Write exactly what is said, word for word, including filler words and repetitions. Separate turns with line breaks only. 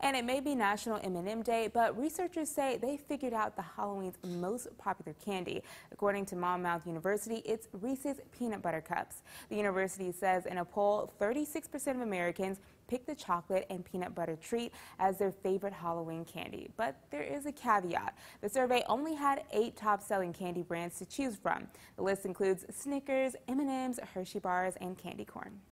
And it may be National M and M Day, but researchers say they figured out the Halloween's most popular candy. According to Monmouth University, it's Reese's Peanut Butter Cups. The university says in a poll, thirty-six percent of Americans picked the chocolate and peanut butter treat as their favorite Halloween candy. But there is a caveat. The survey only had eight top-selling candy brands to choose from. The list includes Snickers, M and M's, Hershey bars, and candy corn.